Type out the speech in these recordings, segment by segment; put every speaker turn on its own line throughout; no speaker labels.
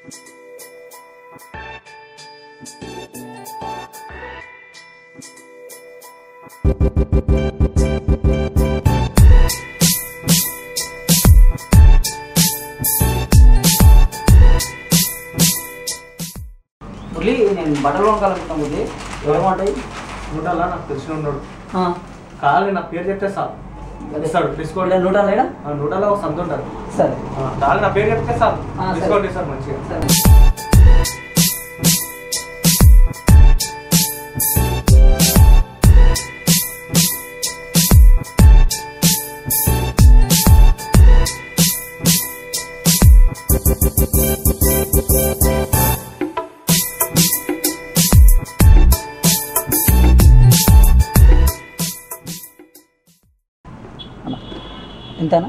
మురళి నేను బట్టలు కొనుక్కోవాలనుకుంటాను. మురళి ఎవరేమంటాయి?
నూటల్లా నాకు తెలిసిన ఉన్నాడు. కావాలి నా పేరు చెప్తే సార్ ఇస్తాడు డిస్కౌంట్.
నూటలేడా?
నూటల్లో ఒక సంత ఉంటారు.
సరే
కావాలి నా పేరు చెప్తే సార్ డిస్కౌంట్ ఇస్తారు మంచిగా.
సరే ఎంతనా?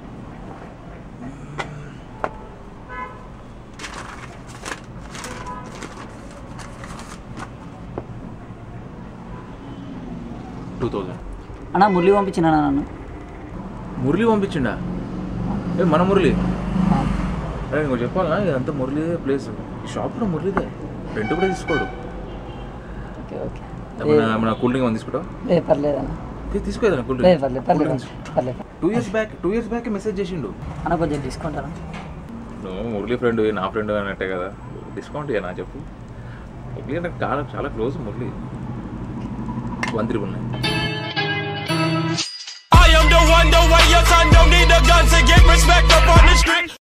అన్నా మురళి పంపించిన నన్ను.
మురళి పంపించిండా? ఏ మన మురళి? అరే నీకు చెప్పాలా, ఇదంతా మురళిదే ప్లేస్. ఈ షాప్ కూడా మురళిదే, రెంట్ కూడా తీసుకోడు.
Okay okay.
మన కూల్ డ్రింక్ ఏమైనా తీసుకుంటావు?
పర్లేదన్నా
తీసుకోదా కూల్
డ్రింక్?
డ్రింక్
పర్లేదు.
2 years బ్యాక్ మెసేజ్ చేసిండు.
అన్న కొంచెం డిస్కౌంట్ అన్న.
నువ్వు మురళి ఫ్రెండ్, నా ఫ్రెండ్ అన్నట్టే కదా, డిస్కౌంట్ ఇక నా చెప్పు. మురళి అంటే చాలా క్లోజ్. మురళి 1 3 ఉన్నాయి. I am the one, the way your son don't need a gun to get respect up on the street.